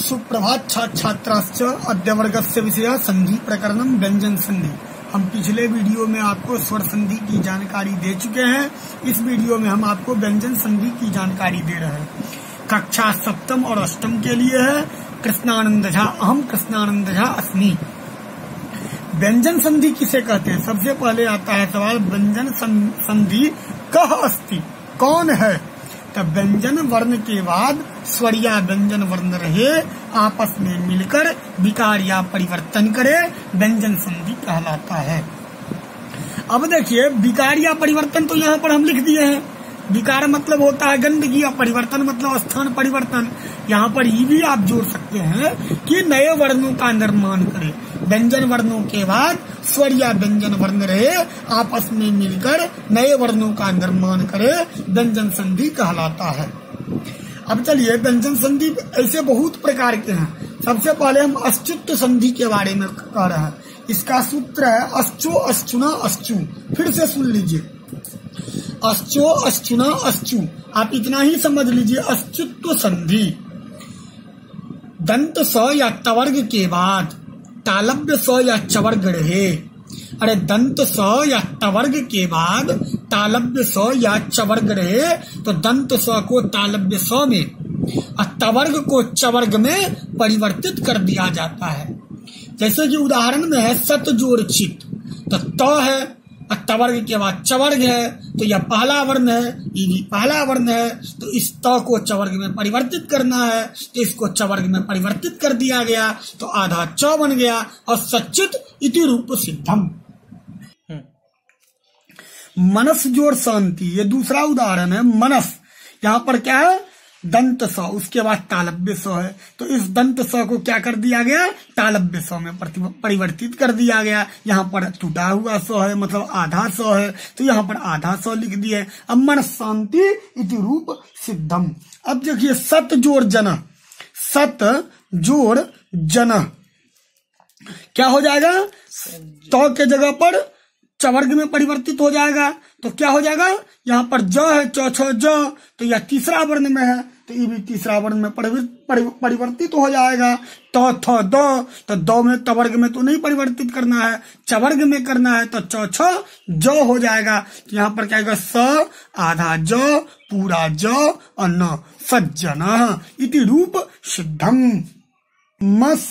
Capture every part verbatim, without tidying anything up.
सुप्रभात छात्र छात्राश्च अद्य वर्गस्य विषय संधि प्रकरणम व्यंजन संधि। हम पिछले वीडियो में आपको स्वर संधि की जानकारी दे चुके हैं। इस वीडियो में हम आपको व्यंजन संधि की जानकारी दे रहे हैं। कक्षा सप्तम और अष्टम के लिए है। कृष्णानंद झा, अहम कृष्णानंद झा अस्मि। व्यंजन संधि किसे कहते हैं? सबसे पहले आता है सवाल, व्यंजन संधि कह अस्ति, कौन है? तब व्यंजन वर्ण के बाद स्वरिया व्यंजन वर्ण रहे, आपस में मिलकर विकार या परिवर्तन करे, व्यंजन संधि कहलाता है। अब देखिए, विकार या परिवर्तन तो यहाँ पर हम लिख दिए हैं। विकार मतलब होता है गंदगी, और परिवर्तन मतलब स्थान परिवर्तन। यहाँ पर ये भी आप जोड़ सकते हैं कि नए वर्णों का निर्माण करे। व्यंजन वर्णों के बाद स्वर या व्यंजन वर्ण रहे, आपस में मिलकर नए वर्णों का निर्माण करे, व्यंजन संधि कहलाता है। अब चलिए, व्यंजन संधि ऐसे बहुत प्रकार के हैं। सबसे पहले हम अच्युत संधि के बारे में कह रहे हैं। इसका सूत्र है अश्चो अश्चुना अश्चु। फिर से सुन लीजिए, अश्चो अश्चुना अश्चु। आप इतना ही समझ लीजिए, अच्युत संधि दंत स या तवर्ग के बाद तालव्य स या चवर्ग रहे। अरे दंत स या तवर्ग के बाद तालव्य स या चवर्ग रहे, तो दंत स को तालव्य स में और तवर्ग को चवर्ग में परिवर्तित कर दिया जाता है। जैसे कि उदाहरण में है सत जोड़ चित, तो त है और तवर्ग के बाद चवर्ग है, तो यह पहला वर्ण है, ये भी पहला वर्ण है, तो इस त को चवर्ग में परिवर्तित करना है, तो इसको चवर्ग में परिवर्तित कर दिया गया, तो आधा च बन गया और सच्चित इति रूप सिद्धम। मनस जोड़ शांति, ये दूसरा उदाहरण है। मनस, यहाँ पर क्या है? दंत स, उसके बाद तालव्य स है, तो इस दंत स को क्या कर दिया गया? तालव्य स में परिवर्तित कर दिया गया। यहाँ पर टूटा हुआ स है, मतलब आधा स है, तो यहाँ पर आधा स लिख दिए। अब मन शांति इति रूप सिद्धम। अब देखिए, सत जोड़ जन, सत जोड़ जन क्या हो जाएगा? तो के जगह पर चवर्ग में परिवर्तित हो जाएगा, तो क्या हो जाएगा? यहाँ पर ज है, च छ ज, तो यह तीसरा वर्ण में है, तो ये भी तीसरा वर्ण में परिवर्तित हो जाएगा। तो थ द, तो द में तवर्ग में तो नहीं परिवर्तित करना है, चवर्ग में करना है, तो च छ ज हो जाएगा। तो यहाँ पर क्या आएगा? स आधा ज पूरा ज और न, सज्जन इति रूप सिद्धम। मस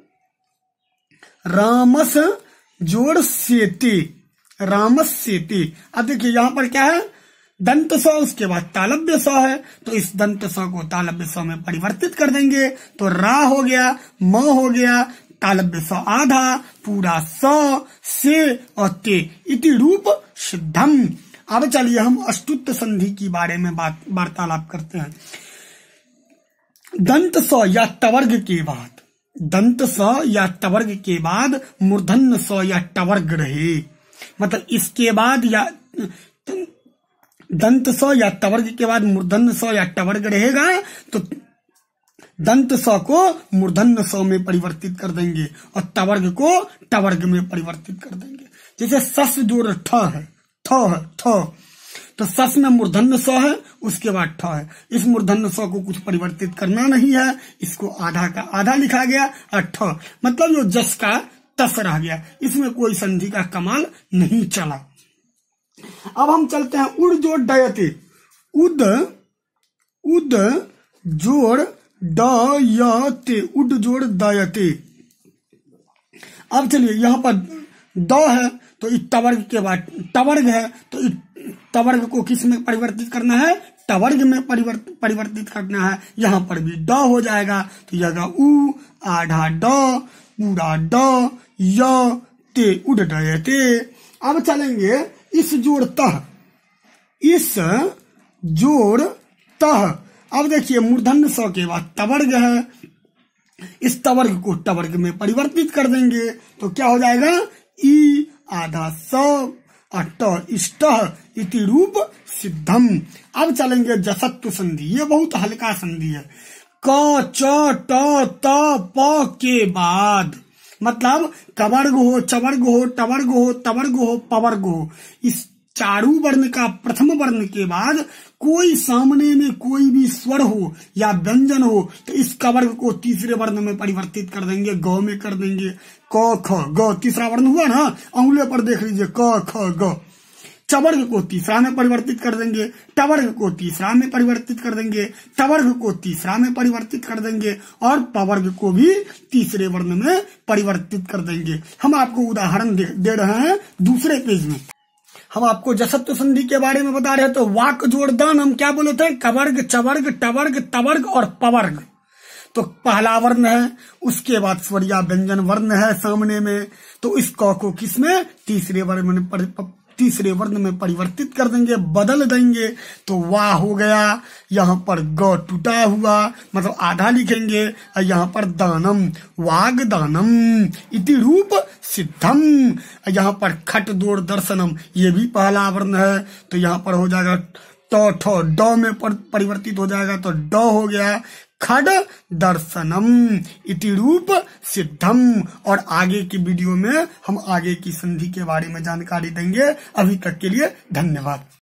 रामस जोड़ सेते, रामस सेते। अब देखिए, यहाँ पर क्या है? दंत स, उसके बाद तालव्य स है, तो इस दंत स को तालव्य स में परिवर्तित कर देंगे, तो रा हो गया, म हो गया, तालव्य स आधा, पूरा स, से और ते इति रूप सिद्धम। अब चलिए, हम अष्टुत संधि की बारे में बात वार्तालाप करते हैं। दंत स या तवर्ग के बाद, दंत स या तवर्ग के बाद मूर्धन्य स या टवर्ग रहे, मतलब इसके बाद या दंत स या तवर्ग के बाद मूर्धन्य स या टवर्ग रहेगा, तो दंत स को मूर्धन्य स में परिवर्तित कर देंगे और तवर्ग को टवर्ग में परिवर्तित कर देंगे। जैसे सस जोड़ ठ है, थ है, थ, तो सस में मूर्धन्य स है, उसके बाद ठ है। इस मूर्धन्य स को कुछ परिवर्तित करना नहीं है, इसको आधा का आधा लिखा गया और ठ मतलब जो जस का तस रह गया। इसमें कोई संधि का कमाल नहीं चला। अब हम चलते हैं उड़ जोड़ डयते, उद उद जोड़ डयते, उड जोड़ दयते। अब चलिए, यहाँ पर द है, तो इस तवर्ग के बाद टवर्ग है, तो इस तवर्ग को किस में परिवर्तित करना है? टवर्ग में परिवर्तित परिवर्तित करना है। यहाँ पर भी ड हो जाएगा, तो यह उ आधा ड पूरा ड य ते उड़ डयते। अब चलेंगे इस जोड़ तह, इस जोड़ तह। अब देखिए, मूर्धन्य स के बाद तवर्ग है, इस तवर्ग को टवर्ग में परिवर्तित कर देंगे, तो क्या हो जाएगा? ई आधा स और ट इष्ट इति रूप सिद्धम। अब चलेंगे जसत्व संधि, ये बहुत हल्का संधि है। क च ट त प के बाद, मतलब कवर्ग हो, चवर्ग हो, टवर्ग हो, तवर्ग हो, पवर्ग हो, इस चारू वर्ण का प्रथम वर्ण के बाद कोई सामने में कोई भी स्वर हो या व्यंजन हो तो इस कवर्ग को तीसरे वर्ण में परिवर्तित कर देंगे, गौ में कर देंगे। क ख ग तीसरा वर्ण हुआ ना, अंगुले पर देख लीजिए क ख ग। चवर्ग को तीसरा में परिवर्तित कर देंगे, टवर्ग को तीसरा में परिवर्तित कर देंगे, टवर्ग को तीसरा में परिवर्तित कर देंगे और पवर्ग को भी तीसरे वर्ण में परिवर्तित कर देंगे। हम आपको उदाहरण दे, दे रहे हैं दूसरे पेज में। हम आपको जसत्व संधि के बारे में बता रहे हैं तो वाक जोड़दान हम क्या बोले थे, कवर्ग चवर्ग टवर्ग तवर्ग और पवर्ग। तो पहला वर्ण है, उसके बाद स्वर या व्यंजन वर्ण है सामने में, तो इस क को किसमें तीसरे वर्ण में पर, तीसरे वर्ण में परिवर्तित कर देंगे, बदल देंगे। तो वाह हो गया, यहाँ पर ग टूटा हुआ मतलब आधा लिखेंगे, और यहाँ पर दानम वाग दानम इति रूप सिद्धम। यहाँ पर खट दोर दर्शनम ये भी पहला वर्ण है, तो यहाँ पर हो जाएगा ट ठ ड में परिवर्तित हो जाएगा, तो ड हो गया खड दर्शनम इति रूप सिद्धम। और आगे की वीडियो में हम आगे की संधि के बारे में जानकारी देंगे। अभी तक के लिए धन्यवाद।